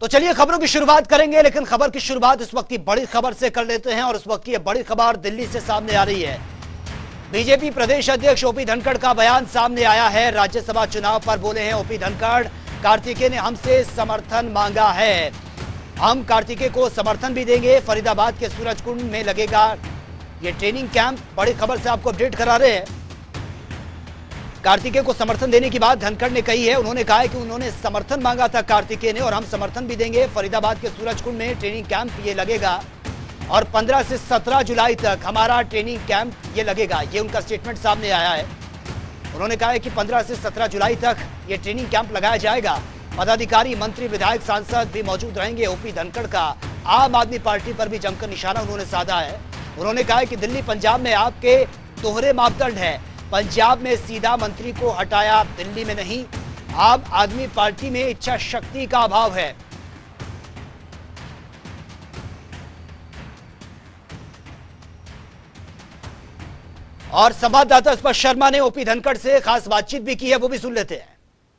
तो चलिए खबरों की शुरुआत करेंगे, लेकिन खबर की शुरुआत इस वक्त की बड़ी खबर से कर लेते हैं और उस वक्त की बड़ी खबर दिल्ली से सामने आ रही है। बीजेपी प्रदेश अध्यक्ष ओपी धनखड़ का बयान सामने आया है। राज्यसभा चुनाव पर बोले हैं ओपी धनखड़, कार्तिकेय ने हमसे समर्थन मांगा है, हम कार्तिकेय को समर्थन भी देंगे। फरीदाबाद के सूरजकुंड में लगेगा ये ट्रेनिंग कैंप। बड़ी खबर से आपको अपडेट करा रहे हैं। कार्तिकेय को समर्थन देने की बात धनखड़ ने कही है। उन्होंने कहा है कि उन्होंने समर्थन मांगा था कार्तिकेय ने और हम समर्थन भी देंगे। फरीदाबाद के सूरजकुंड में ट्रेनिंग कैंप ये लगेगा और 15 से 17 जुलाई तक हमारा ट्रेनिंग कैंप ये लगेगा। ये उनका स्टेटमेंट सामने आया है। उन्होंने कहा है कि 15 से 17 जुलाई तक ये ट्रेनिंग कैंप लगाया जाएगा। पदाधिकारी, मंत्री, विधायक, सांसद भी मौजूद रहेंगे। ओपी धनखड़ का आम आदमी पार्टी पर भी जमकर निशाना उन्होंने साधा है। उन्होंने कहा है कि दिल्ली पंजाब में आपके दोहरे मापदंड है। पंजाब में सीधा मंत्री को हटाया, दिल्ली में नहीं। आम आदमी पार्टी में इच्छा शक्ति का अभाव है। और संवाददाता स्पर्श शर्मा ने ओपी धनखड़ से खास बातचीत भी की है, वो भी सुन लेते हैं।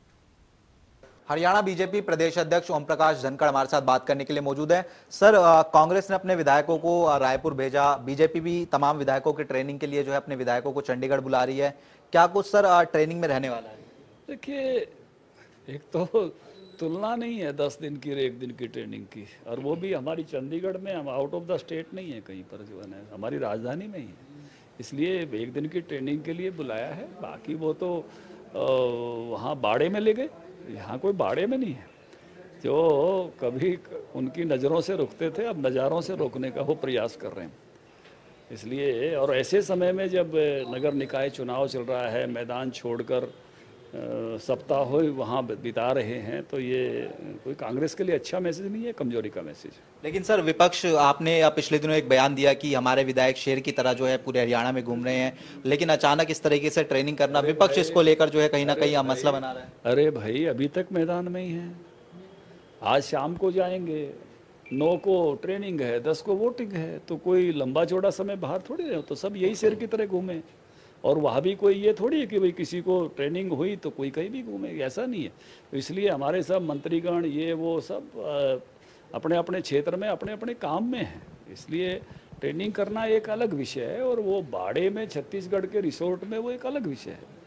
हरियाणा बीजेपी प्रदेश अध्यक्ष ओम प्रकाश धनखड़ हमारे साथ बात करने के लिए मौजूद है। सर, कांग्रेस ने अपने विधायकों को रायपुर भेजा, बीजेपी भी तमाम विधायकों की ट्रेनिंग के लिए जो है अपने विधायकों को चंडीगढ़ बुला रही है। क्या कुछ सर ट्रेनिंग में रहने वाला है? देखिए, एक तो तुलना नहीं है 10 दिन की और 1 दिन की ट्रेनिंग की, और वो भी हमारी चंडीगढ़ में, हम आउट ऑफ द स्टेट नहीं है कहीं पर, जो है हमारी राजधानी में ही है। इसलिए 1 दिन की ट्रेनिंग के लिए बुलाया है। बाकी वो तो वहाँ बाड़े में ले गए, यहाँ कोई बाड़े में नहीं है। जो कभी उनकी नज़रों से रुकते थे, अब नज़ारों से रोकने का वो प्रयास कर रहे हैं। इसलिए, और ऐसे समय में जब नगर निकाय चुनाव चल रहा है, मैदान छोड़कर सप्ताह वहाँ बिता रहे हैं, तो ये कोई कांग्रेस के लिए अच्छा मैसेज नहीं है, कमजोरी का मैसेज है। लेकिन सर, विपक्ष, आपने पिछले दिनों एक बयान दिया कि हमारे विधायक शेर की तरह जो है पूरे हरियाणा में घूम रहे हैं, लेकिन अचानक इस तरीके से ट्रेनिंग करना, विपक्ष इसको लेकर जो है कहीं ना कहीं मसला बना रहा है। अरे भाई, अभी तक मैदान में ही है। आज शाम को जाएंगे, 9 को ट्रेनिंग है, 10 को वोटिंग है, तो कोई लंबा चौड़ा समय बाहर थोड़ी रहे, तो सब यही शेर की तरह घूमे। और वहाँ भी कोई ये थोड़ी है कि भाई किसी को ट्रेनिंग हुई तो कोई कहीं भी घूमे, ऐसा नहीं है। तो इसलिए हमारे सब मंत्रीगण, ये वो सब अपने अपने क्षेत्र में, अपने अपने काम में हैं। इसलिए ट्रेनिंग करना एक अलग विषय है, और वो बाड़े में छत्तीसगढ़ के रिसोर्ट में वो एक अलग विषय है।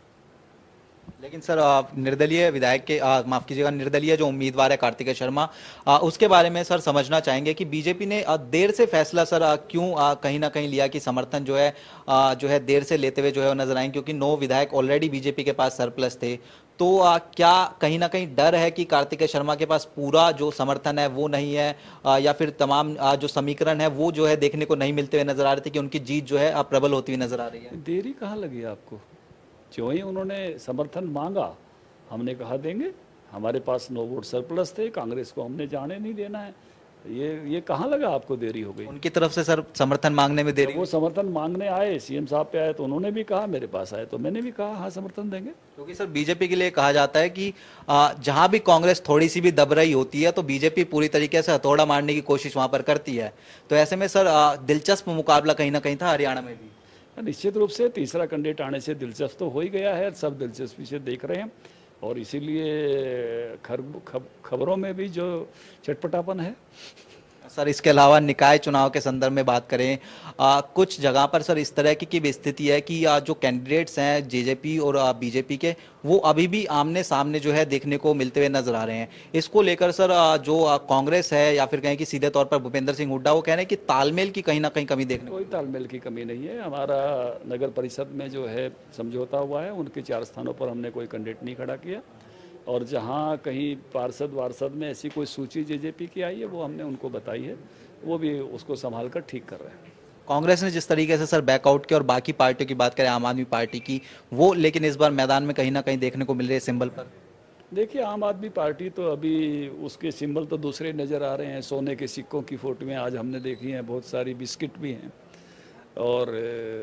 लेकिन सर, निर्दलीय विधायक के माफ कीजिएगा, निर्दलीय जो उम्मीदवार है कार्तिकेय शर्मा, उसके बारे में सर समझना चाहेंगे कि बीजेपी ने देर से फैसला सर क्यों कहीं ना कहीं लिया कि समर्थन जो है देर से लेते हुए जो है नजर आए, क्योंकि 9 विधायक ऑलरेडी बीजेपी के पास सरप्लस थे। तो क्या कहीं ना कहीं डर है कि कार्तिकेय शर्मा के पास पूरा जो समर्थन है वो नहीं है, या फिर तमाम जो समीकरण है वो जो है देखने को नहीं मिलते हुए नजर आ रहे थे कि उनकी जीत जो है प्रबल होती हुई नजर आ रही है? देरी कहाँ लगी आपको? जो ही उन्होंने समर्थन मांगा, हमने कहा देंगे। हमारे पास 9 वोट सरप्लस थे, कांग्रेस को हमने जाने नहीं देना है। ये कहाँ लगा आपको देरी हो गई? उनकी तरफ से सर समर्थन मांगने में देरी? वो समर्थन मांगने आए, सीएम साहब पे आए, तो उन्होंने भी कहा, मेरे पास आए तो मैंने भी कहा हाँ समर्थन देंगे। क्योंकि सर बीजेपी के लिए कहा जाता है कि जहां भी कांग्रेस थोड़ी सी भी दब रही होती है तो बीजेपी पूरी तरीके से हथौड़ा मारने की कोशिश वहां पर करती है। तो ऐसे में सर दिलचस्प मुकाबला कहीं ना कहीं था हरियाणा में भी। निश्चित रूप से तीसरा कैंडिडेट आने से दिलचस्प तो हो ही गया है, सब दिलचस्पी से देख रहे हैं, और इसीलिए खबरों में भी जो चटपटापन है। सर, इसके अलावा निकाय चुनाव के संदर्भ में बात करें, कुछ जगह पर सर इस तरह की भी स्थिति है कि जो कैंडिडेट्स हैं जेजेपी और बीजेपी के, वो अभी भी आमने सामने जो है देखने को मिलते हुए नजर आ रहे हैं। इसको लेकर सर जो कांग्रेस है, या फिर कहें कि सीधे तौर पर भूपेंद्र सिंह हुड्डा, वो कह रहे हैं कि तालमेल की कहीं ना कहीं कमी देखने। कोई तालमेल की कमी नहीं है। हमारा नगर परिषद में जो है समझौता हुआ है, उनके 4 स्थानों पर हमने कोई कैंडिडेट नहीं खड़ा किया, और जहाँ कहीं पार्षद वार्षद में ऐसी कोई सूची जेजेपी की आई है वो हमने उनको बताई है, वो भी उसको संभाल कर ठीक कर रहे हैं। कांग्रेस ने जिस तरीके से सर बैकआउट किया, और बाकी पार्टियों की बात करें आम आदमी पार्टी की, वो लेकिन इस बार मैदान में कहीं ना कहीं देखने को मिल रही है सिंबल पर। देखिए, आम आदमी पार्टी तो अभी उसके सिंबल तो दूसरे नज़र आ रहे हैं। सोने के सिक्कों की फोटोएं आज हमने देखी हैं, बहुत सारी बिस्किट भी हैं, और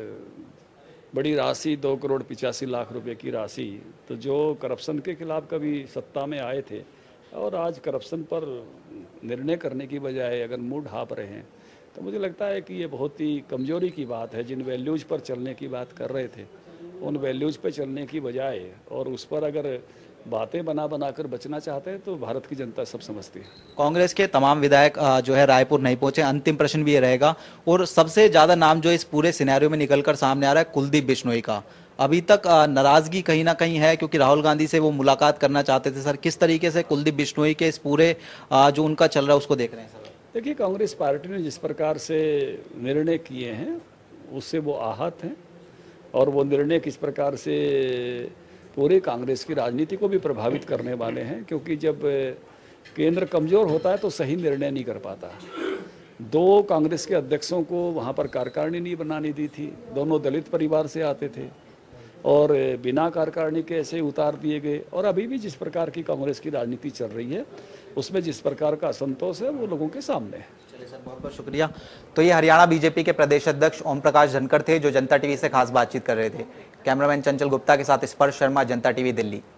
बड़ी राशि 2 करोड़ 85 लाख रुपए की राशि। तो जो करप्शन के खिलाफ कभी सत्ता में आए थे और आज करप्शन पर निर्णय करने की बजाय अगर मुंह ढाँप रहे हैं, तो मुझे लगता है कि ये बहुत ही कमजोरी की बात है। जिन वैल्यूज़ पर चलने की बात कर रहे थे, उन वैल्यूज़ पर चलने की बजाय और उस पर अगर बातें बना बना कर बचना चाहते हैं तो भारत की जनता सब समझती है। कांग्रेस के तमाम विधायक जो है रायपुर नहीं पहुंचे। अंतिम प्रश्न भी ये रहेगा, और सबसे ज्यादा नाम जो इस पूरे सिनेरियो में निकलकर सामने आ रहा है कुलदीप बिश्नोई का। अभी तक नाराजगी कहीं ना कहीं है, क्योंकि राहुल गांधी से वो मुलाकात करना चाहते थे। सर, किस तरीके से कुलदीप बिश्नोई के इस पूरे जो उनका चल रहा है उसको देख रहे हैं सर? देखिए, कांग्रेस पार्टी ने जिस प्रकार से निर्णय किए हैं उससे वो आहत हैं, और वो निर्णय किस प्रकार से पूरे कांग्रेस की राजनीति को भी प्रभावित करने वाले हैं, क्योंकि जब केंद्र कमज़ोर होता है तो सही निर्णय नहीं कर पाता। 2 कांग्रेस के अध्यक्षों को वहाँ पर कार्यकारिणी नहीं बनाने दी थी, दोनों दलित परिवार से आते थे और बिना कार्यकारिणी के ऐसे उतार दिए गए। और अभी भी जिस प्रकार की कांग्रेस की राजनीति चल रही है उसमें जिस प्रकार का असंतोष है वो लोगों के सामने है। चलिए सर, बहुत बहुत शुक्रिया। तो ये हरियाणा बीजेपी के प्रदेश अध्यक्ष ओम प्रकाश धनखड़ थे, जो जनता टीवी से खास बातचीत कर रहे थे। कैमरामैन चंचल गुप्ता के साथ स्पर्श शर्मा, जनता टीवी, दिल्ली।